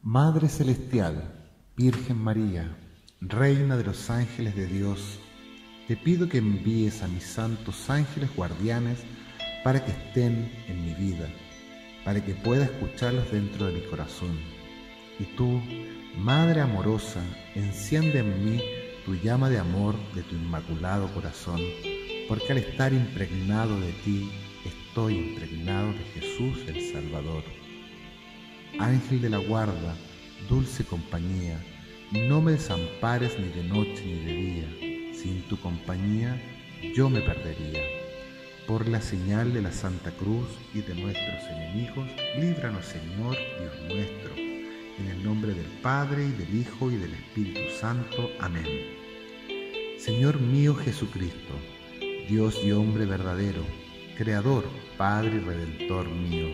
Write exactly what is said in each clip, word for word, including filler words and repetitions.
Madre Celestial, Virgen María, Reina de los ángeles de Dios, te pido que envíes a mis santos ángeles guardianes para que estén en mi vida, para que pueda escucharlos dentro de mi corazón. Y tú, Madre amorosa, enciende en mí tu llama de amor de tu inmaculado corazón, porque al estar impregnado de ti, estoy impregnado de Jesús el Salvador. Ángel de la guarda, dulce compañía, no me desampares ni de noche ni de día, sin tu compañía yo me perdería. Por la señal de la Santa Cruz y de nuestros enemigos, líbranos, Señor, Dios nuestro, en el nombre del Padre, y del Hijo, y del Espíritu Santo. Amén. Señor mío Jesucristo, Dios y hombre verdadero, Creador, Padre y Redentor mío,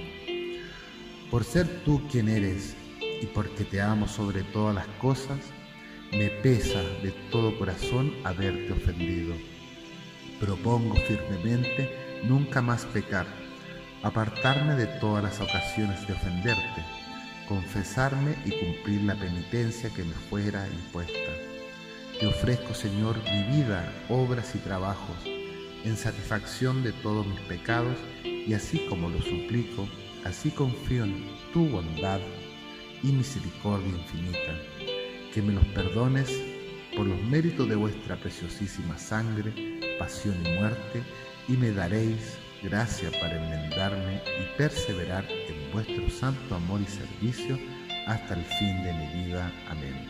por ser tú quien eres y porque te amo sobre todas las cosas, me pesa de todo corazón haberte ofendido. Propongo firmemente nunca más pecar, apartarme de todas las ocasiones de ofenderte, confesarme y cumplir la penitencia que me fuera impuesta. Te ofrezco, Señor, mi vida, obras y trabajos, en satisfacción de todos mis pecados, y así como lo suplico, así confío en tu bondad y misericordia infinita, que me los perdones por los méritos de vuestra preciosísima sangre, pasión y muerte, y me daréis gracia para enmendarme y perseverar en vuestro santo amor y servicio hasta el fin de mi vida. Amén.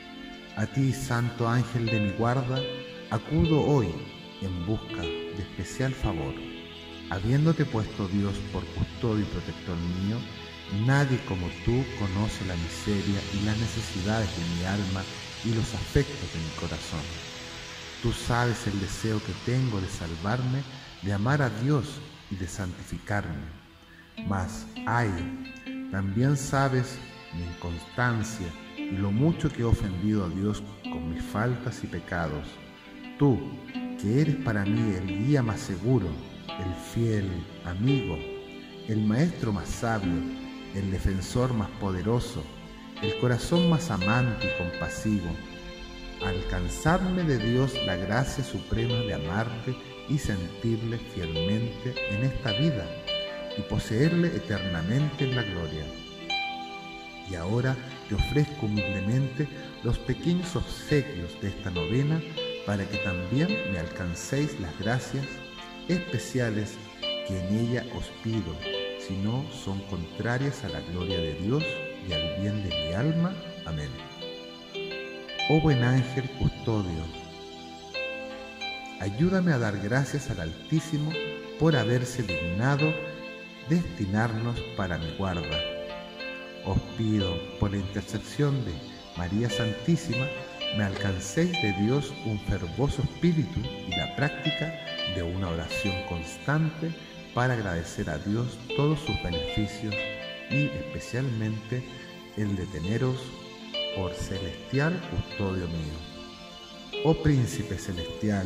A ti, santo ángel de mi guarda, acudo hoy en busca de especial favor. Habiéndote puesto, Dios, por custodio y protector mío, nadie como tú conoce la miseria y las necesidades de mi alma y los afectos de mi corazón. Tú sabes el deseo que tengo de salvarme, de amar a Dios y de santificarme. Mas, ay, también sabes mi inconstancia y lo mucho que he ofendido a Dios con mis faltas y pecados. Tú, que eres para mí el guía más seguro, el fiel amigo, el maestro más sabio, el defensor más poderoso, el corazón más amante y compasivo, alcanzadme de Dios la gracia suprema de amarte y sentirle fielmente en esta vida y poseerle eternamente en la gloria. Y ahora te ofrezco humildemente los pequeños obsequios de esta novena para que también me alcancéis las gracias especiales que en ella os pido, si no son contrarias a la gloria de Dios y al bien de mi alma. Amén. Oh buen ángel custodio, ayúdame a dar gracias al Altísimo por haberse dignado destinarnos para mi guarda. Os pido, por la intercesión de María Santísima, me alcancéis de Dios un fervoroso espíritu y la práctica de una oración constante para agradecer a Dios todos sus beneficios y especialmente el de teneros por celestial custodio mío. Oh Príncipe Celestial,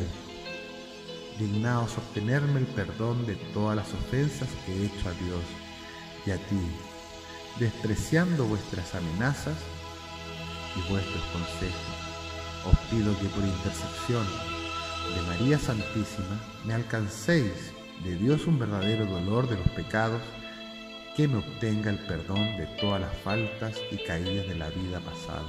dignaos obtenerme el perdón de todas las ofensas que he hecho a Dios y a ti, despreciando vuestras amenazas y vuestros consejos. Os pido que por intercesión de María Santísima me alcancéis de Dios un verdadero dolor de los pecados, que me obtenga el perdón de todas las faltas y caídas de la vida pasada.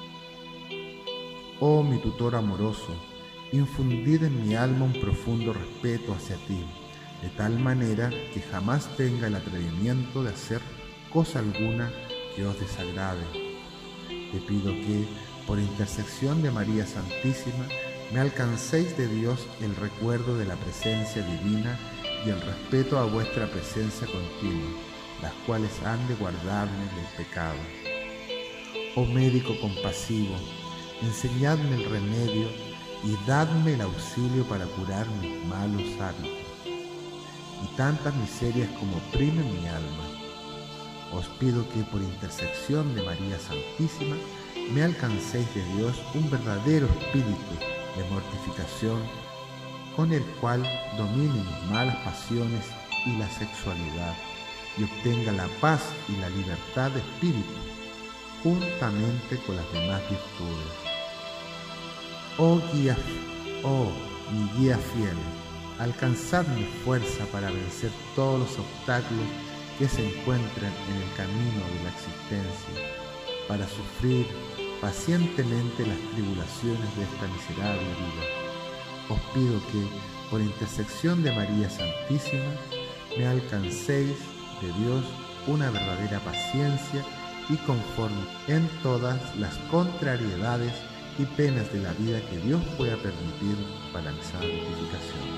Oh mi tutor amoroso, infundid en mi alma un profundo respeto hacia ti, de tal manera que jamás tenga el atrevimiento de hacer cosa alguna que os desagrade. Te pido que, por intercesión de María Santísima, me alcancéis de Dios el recuerdo de la presencia divina y el respeto a vuestra presencia continua, las cuales han de guardarme del pecado. Oh médico compasivo, enseñadme el remedio y dadme el auxilio para curar mis malos hábitos y tantas miserias como oprimen mi alma. Os pido que por intercesión de María Santísima me alcancéis de Dios un verdadero espíritu de mortificación, con el cual domine mis malas pasiones y la sexualidad, y obtenga la paz y la libertad de espíritu, juntamente con las demás virtudes. Oh guía, oh mi guía fiel, alcanzadme fuerza para vencer todos los obstáculos que se encuentran en el camino de la existencia, para sufrir pacientemente las tribulaciones de esta miserable vida. Os pido que, por intersección de María Santísima, me alcancéis de Dios una verdadera paciencia y conforme en todas las contrariedades y penas de la vida que Dios pueda permitir para mi santificación.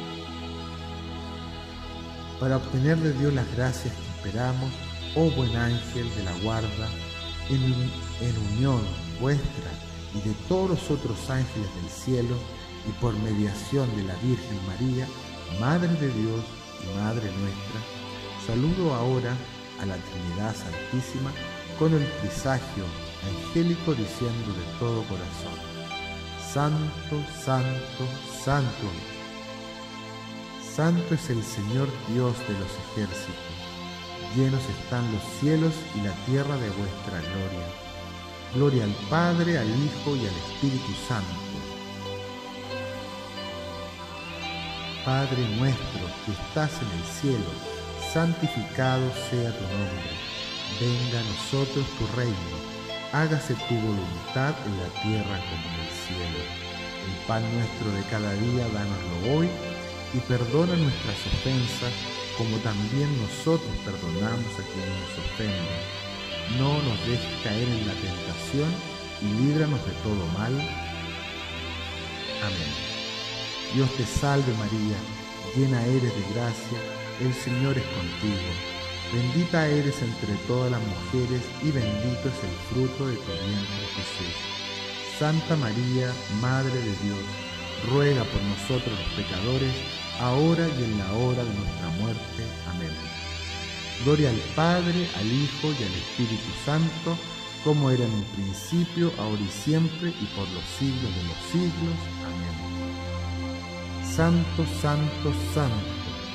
Para obtener de Dios las gracias que esperamos, oh buen ángel de la guarda, en, en unión vuestra y de todos los otros ángeles del cielo, y por mediación de la Virgen María, Madre de Dios y Madre nuestra, saludo ahora a la Trinidad Santísima con el presagio angélico diciendo de todo corazón: Santo, Santo, Santo. Santo es el Señor Dios de los ejércitos. Llenos están los cielos y la tierra de vuestra gloria. Gloria al Padre, al Hijo y al Espíritu Santo. Padre nuestro que estás en el cielo, santificado sea tu nombre. Venga a nosotros tu reino. Hágase tu voluntad en la tierra como en el cielo. El pan nuestro de cada día, dánoslo hoy, y perdona nuestras ofensas, como también nosotros perdonamos a quienes nos ofenden. No nos dejes caer en la tentación, y líbranos de todo mal. Amén. Dios te salve María, llena eres de gracia, el Señor es contigo. Bendita eres entre todas las mujeres, y bendito es el fruto de tu vientre, Jesús. Santa María, Madre de Dios, ruega por nosotros los pecadores, ahora y en la hora de nuestra muerte. Amén. Gloria al Padre, al Hijo y al Espíritu Santo, como era en un principio, ahora y siempre, y por los siglos de los siglos. Amén. Santo, Santo, Santo.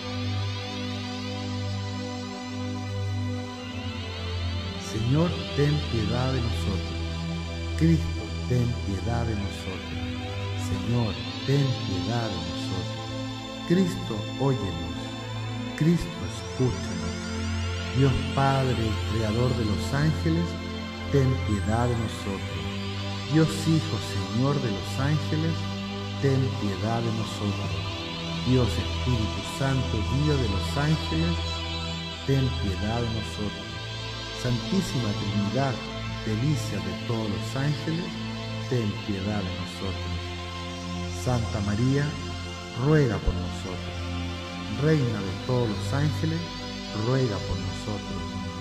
Señor, ten piedad de nosotros. Cristo, ten piedad de nosotros. Señor, ten piedad de nosotros. Cristo, óyenos. Cristo, escúchanos. Dios Padre, Creador de los ángeles, ten piedad de nosotros. Dios Hijo, Señor de los ángeles, ten piedad de nosotros. Dios Espíritu Santo, Guía de los ángeles, ten piedad de nosotros. Santísima Trinidad, delicia de todos los ángeles, ten piedad de nosotros. Santa María, ruega por nosotros. Reina de todos los ángeles, ruega por nosotros.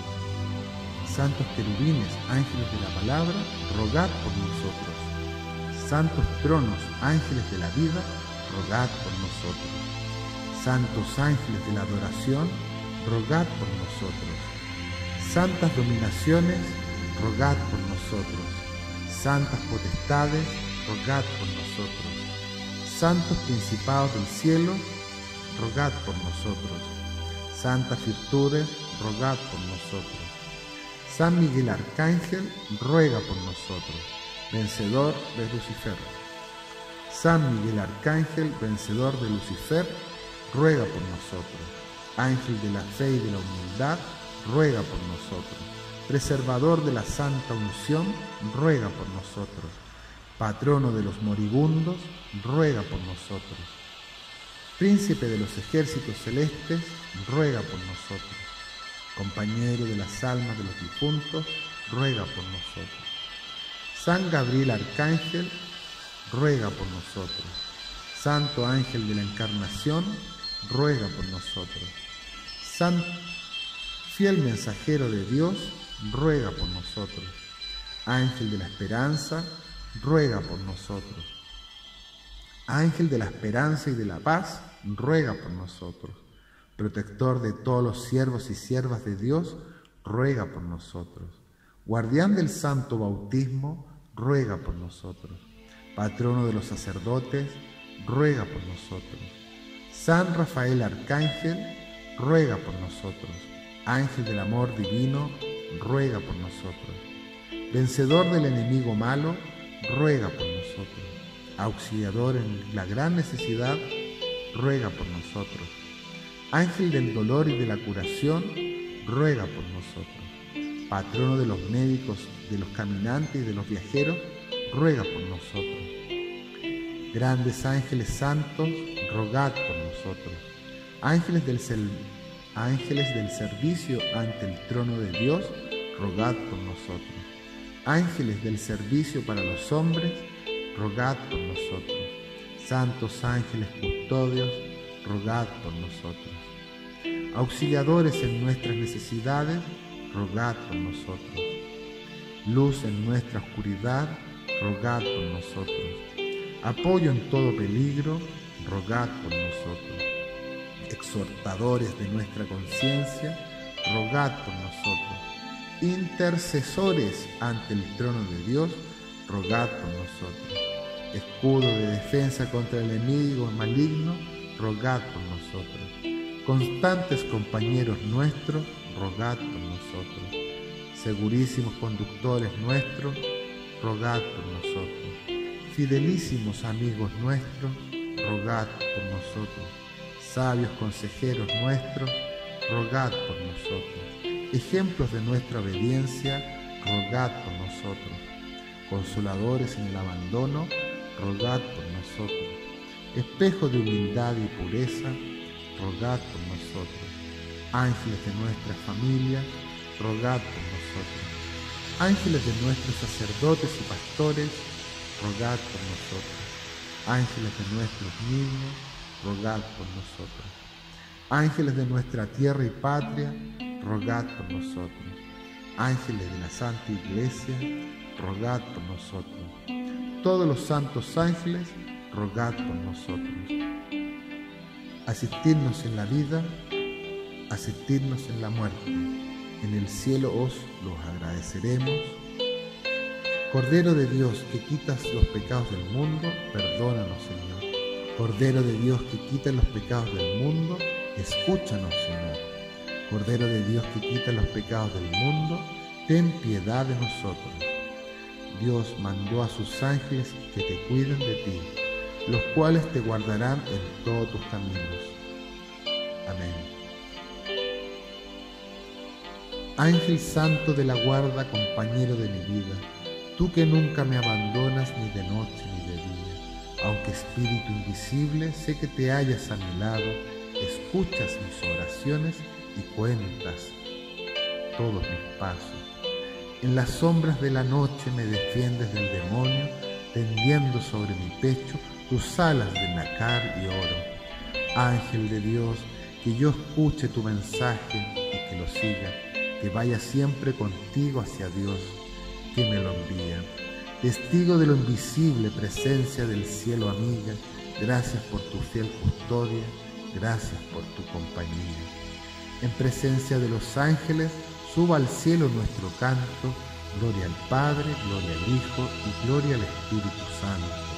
Santos querubines, ángeles de la palabra, rogad por nosotros. Santos tronos, ángeles de la vida, rogad por nosotros. Santos ángeles de la adoración, rogad por nosotros. Santas dominaciones, rogad por nosotros. Santas potestades, rogad por nosotros. Santos principados del cielo, rogad por nosotros. Santas virtudes, rogad por nosotros. San Miguel Arcángel, ruega por nosotros, vencedor de Lucifer. San Miguel Arcángel, vencedor de Lucifer, ruega por nosotros. Ángel de la fe y de la humildad, ruega por nosotros. Preservador de la santa unción, ruega por nosotros. Patrono de los moribundos, ruega por nosotros. Príncipe de los ejércitos celestes, ruega por nosotros. Compañero de las almas de los difuntos, ruega por nosotros. San Gabriel Arcángel, ruega por nosotros. Santo Ángel de la Encarnación, ruega por nosotros. San Fiel Mensajero de Dios, ruega por nosotros. Ángel de la Esperanza, ruega por nosotros. Ángel de la Esperanza y de la Paz, ruega por nosotros. Protector de todos los siervos y siervas de Dios, ruega por nosotros. Guardián del santo bautismo, ruega por nosotros. Patrono de los sacerdotes, ruega por nosotros. San Rafael Arcángel, ruega por nosotros. Ángel del amor divino, ruega por nosotros. Vencedor del enemigo malo, ruega por nosotros. Auxiliador en la gran necesidad, ruega por nosotros. Ángel del dolor y de la curación, ruega por nosotros. Patrono de los médicos, de los caminantes y de los viajeros, ruega por nosotros. Grandes ángeles santos, rogad por nosotros. Ángeles del, ángeles del servicio ante el trono de Dios, rogad por nosotros. Ángeles del servicio para los hombres, rogad por nosotros. Santos ángeles custodios, rogad por nosotros. Auxiliadores en nuestras necesidades, rogad por nosotros. Luz en nuestra oscuridad, rogad por nosotros. Apoyo en todo peligro, rogad por nosotros. Exhortadores de nuestra conciencia, rogad por nosotros. Intercesores ante el trono de Dios, rogad por nosotros. Escudo de defensa contra el enemigo maligno, rogad por nosotros. Constantes compañeros nuestros, rogad por nosotros. Segurísimos conductores nuestros, rogad por nosotros. Fidelísimos amigos nuestros, rogad por nosotros. Sabios consejeros nuestros, rogad por nosotros. Ejemplos de nuestra obediencia, rogad por nosotros. Consoladores en el abandono, rogad por nosotros. Espejo de humildad y pureza, rogad por nosotros. Ángeles de nuestra familia, rogad por nosotros. Ángeles de nuestros sacerdotes y pastores, rogad por nosotros. Ángeles de nuestros niños, rogad por nosotros. Ángeles de nuestra tierra y patria, rogad por nosotros. Ángeles de la Santa Iglesia, rogad por nosotros. Todos los santos ángeles, rogad por nosotros. Asistidnos en la vida, asistidnos en la muerte. En el cielo os los agradeceremos. Cordero de Dios, que quitas los pecados del mundo, perdónanos, Señor. Cordero de Dios, que quitas los pecados del mundo, escúchanos, Señor. Cordero de Dios, que quitas los pecados del mundo, ten piedad de nosotros. Dios mandó a sus ángeles que te cuiden de ti, los cuales te guardarán en todos tus caminos. Amén. Ángel santo de la guarda, compañero de mi vida, tú que nunca me abandonas ni de noche ni de día, aunque espíritu invisible, sé que te hallas a mi lado, escuchas mis oraciones y cuentas todos mis pasos. En las sombras de la noche me defiendes del demonio, tendiendo sobre mi pecho tus alas de nácar y oro. Ángel de Dios, que yo escuche tu mensaje y que lo siga, que vaya siempre contigo hacia Dios, que me lo envía. Testigo de lo invisible, presencia del cielo amiga, gracias por tu fiel custodia, gracias por tu compañía. En presencia de los ángeles, suba al cielo nuestro canto, gloria al Padre, gloria al Hijo y gloria al Espíritu Santo,